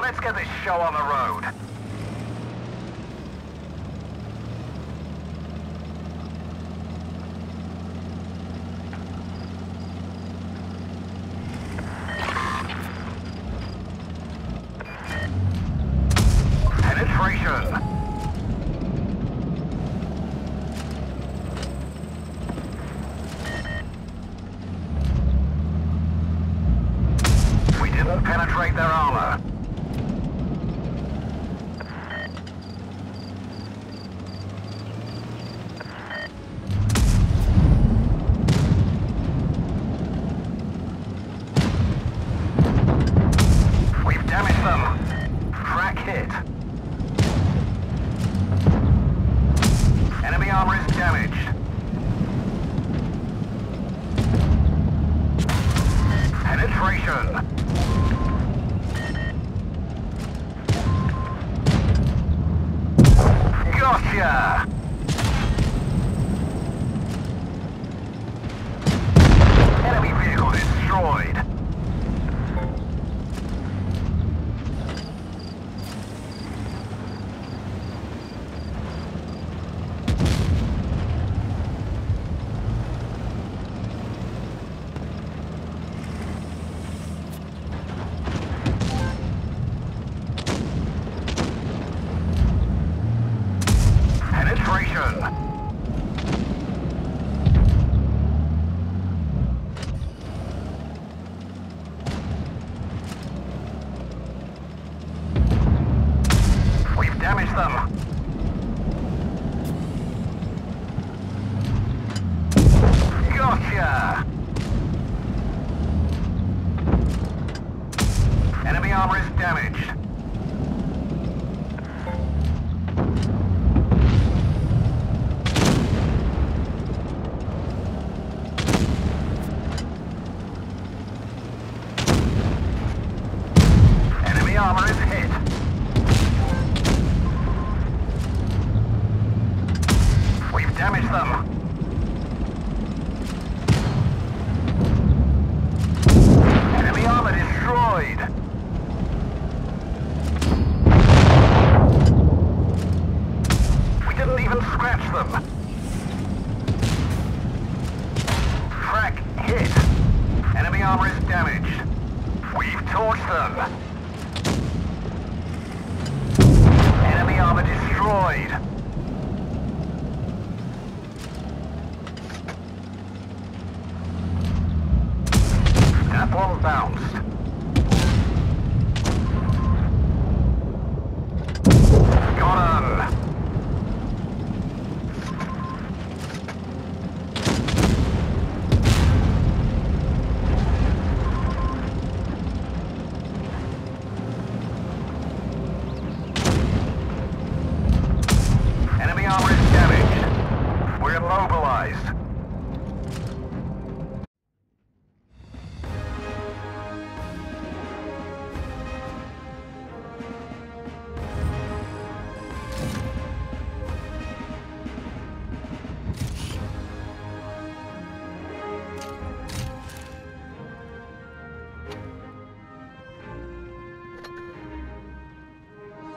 Let's get this show on the road. Penetration. We didn't penetrate their armor. We've damaged them. Track hit. Enemy armor is damaged. Penetration. Gotcha! Enemy vehicle destroyed. Penetration. We've damaged them. Gotcha! Enemy armor is damaged. Enemy armor is hit. We've damaged them. Enemy armor destroyed. We didn't even scratch them. Track hit. Enemy armor is damaged. We've torched them. Enemy armor destroyed. Tap on bounce.